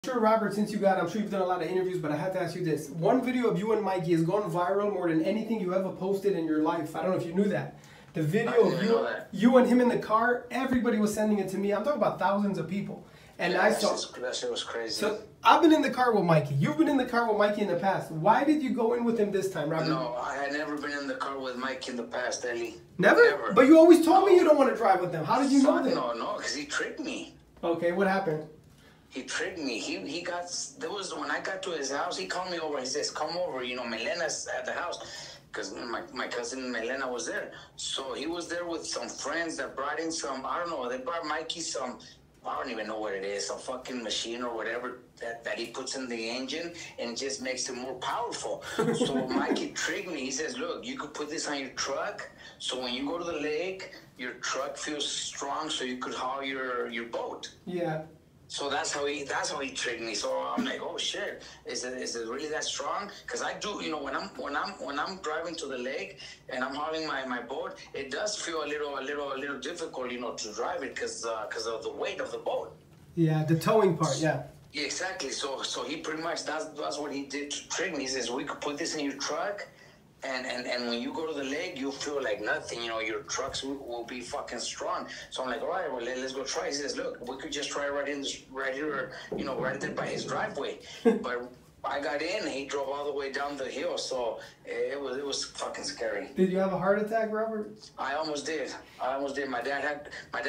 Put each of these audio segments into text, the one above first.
Sure, Robert, since I'm sure you've done a lot of interviews, but I have to ask you this. One video of you and Mikey has gone viral more than anything you ever posted in your life. I don't know if you knew that. The video of you and him in the car, everybody was sending it to me. I'm talking about thousands of people. And yeah, I saw that shit was crazy. So I've been in the car with Mikey. You've been in the car with Mikey in the past. Why did you go in with him this time, Robert? No, I had never been in the car with Mikey in the past, Ellie. Never? Never. But you always told me you don't want to drive with them. How did you know that? No, because he tricked me. Okay, what happened? He tricked me. There was, when I got to his house, he called me over. He says, come over, you know, Melena's at the house. Because my cousin Melena was there. So he was there with some friends that brought in some, I don't know, they brought Mikey some, I don't even know what it is, a fucking machine or whatever that he puts in the engine and just makes it more powerful. So Mikey tricked me. He says, look, you could put this on your truck. So when you go to the lake, your truck feels strong so you could haul your boat. Yeah. So that's how he tricked me. So I'm like, oh shit, is it really that strong? Because I do, you know, when I'm driving to the lake and I'm hauling my boat, it does feel a little difficult, you know, to drive it because of the weight of the boat. Yeah, the towing part, yeah. Yeah, exactly. So he pretty much that's what he did to trick me. He says, we could put this in your truck. And when you go to the lake, you feel like nothing. You know, your trucks will be fucking strong. So I'm like, all right, well, let's go try. He says, look, we could just try right here, you know, right there by his driveway. But I got in, and he drove all the way down the hill. So it was fucking scary. Did you have a heart attack, Robert? I almost did. My dad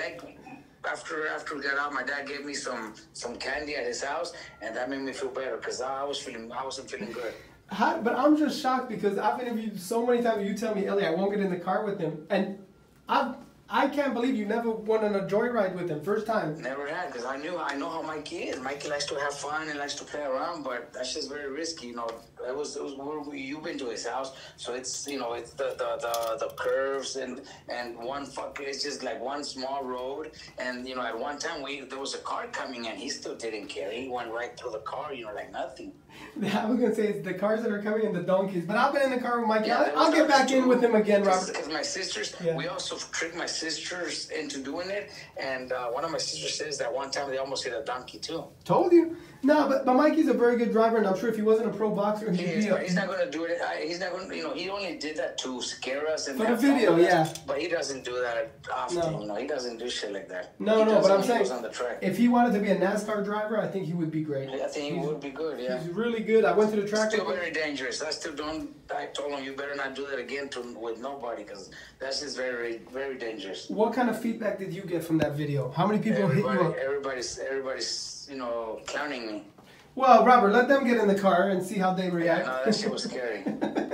after we got out, my dad gave me some candy at his house, and that made me feel better because I wasn't feeling good. But I'm just shocked because I've interviewed so many times. You tell me, Ellie, I won't get in the car with him, and I can't believe you never went on a joyride with him. First time. Never had, because I know how Mikey is. Mikey likes to have fun and likes to play around, but that's just very risky. You know, it was where you've been to his house, so it's, you know, it's the curves and one it's just like one small road, and you know, at one time there was a car coming and he still didn't care. He went right through the car, you know, like nothing. I was gonna say it's the cars that are coming and the donkeys, but I've been in the car with Mikey. Yeah, I'll get back in with him again, Robert. Because my sisters, we also tricked my sisters into doing it, and one of my sisters says that one time they almost hit a donkey too. Told you. No, but Mikey's a very good driver, and I'm sure if he wasn't a pro boxer, he's not going to do it. He's not going to, you know, he only did that to scare us. And for the video, yeah. But he doesn't do that often, you know. He doesn't do shit like that. No, but I'm saying, on the track. If he wanted to be a NASCAR driver, I think he would be great. I think he would be good, yeah. He's really good. I went to the track. Still very dangerous. I told him, you better not do that again with nobody, because that's just very, very dangerous. What kind of feedback did you get from that video? How many people hit you up? Everybody's, you know, clowning me. Well, Robert, let them get in the car and see how they react. Yeah, no, that shit was scary.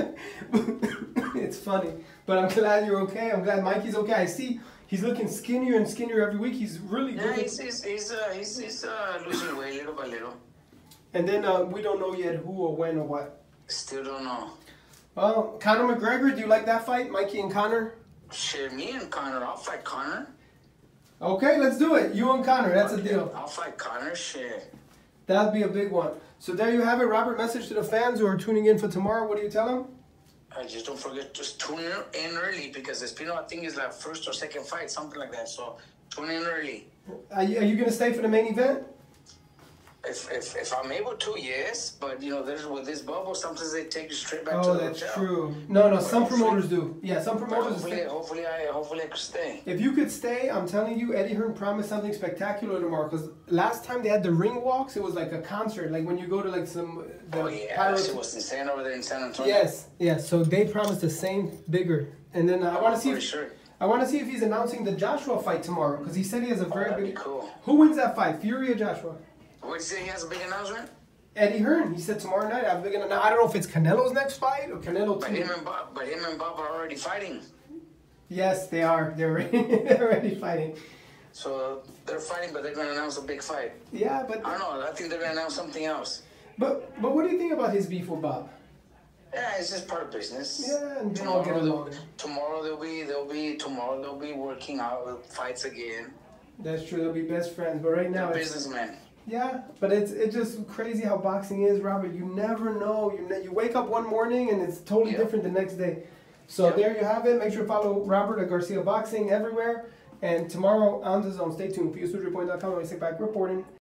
It's funny. But I'm glad you're okay. I'm glad Mikey's okay. I see he's looking skinnier and skinnier every week. He's really good. Yeah, he's losing weight little by little. And then we don't know yet who or when or what. Still don't know. Well, Conor McGregor, do you like that fight? Mikey and Conor? Shit, me and Conor. I'll fight Conor. Okay, let's do it. You and Conor. That's a deal. I'll fight Conor. Shit. That'd be a big one. So there you have it, Robert. Message to the fans who are tuning in for tomorrow. What do you tell them? Just don't forget, just tune in early because Espino, I think, is like first or second fight, something like that. So tune in early. Are you going to stay for the main event? If I'm able to, yes. But, you know, with this bubble, sometimes they take you straight back to the hotel. Oh, that's true. No, some promoters do. Yeah, some promoters hopefully I could stay. If you could stay, I'm telling you, Eddie Hearn promised something spectacular tomorrow. Because last time they had the ring walks, it was like a concert. Like when you go to like some... it was insane over there in San Antonio. Yes. So they promised the same, bigger. And then I want to see... I want to see if he's announcing the Joshua fight tomorrow. Because he said he has a very big... That'd be cool. Who wins that fight, Fury or Joshua? What did you say? He has a big announcement? Eddie Hearn. He said tomorrow night I have a big announcement. I don't know if it's Canelo's next fight or Canelo 2. But him and Bob are already fighting. Yes, they are. They're already fighting. So they're fighting, but they're going to announce a big fight. Yeah, but... I don't know. I think they're going to announce something else. But what do you think about his beef with Bob? Yeah, it's just part of business. Yeah, and tomorrow they'll be working out fights again. That's true. They'll be best friends. But right now, they're businessmen. Yeah, but it's just crazy how boxing is, Robert. You never know. You wake up one morning and it's totally different the next day. So there you have it. Make sure to follow Robert at Garcia Boxing everywhere. And tomorrow on the zone, stay tuned. PSUdrepoint.com. I'll sit back reporting.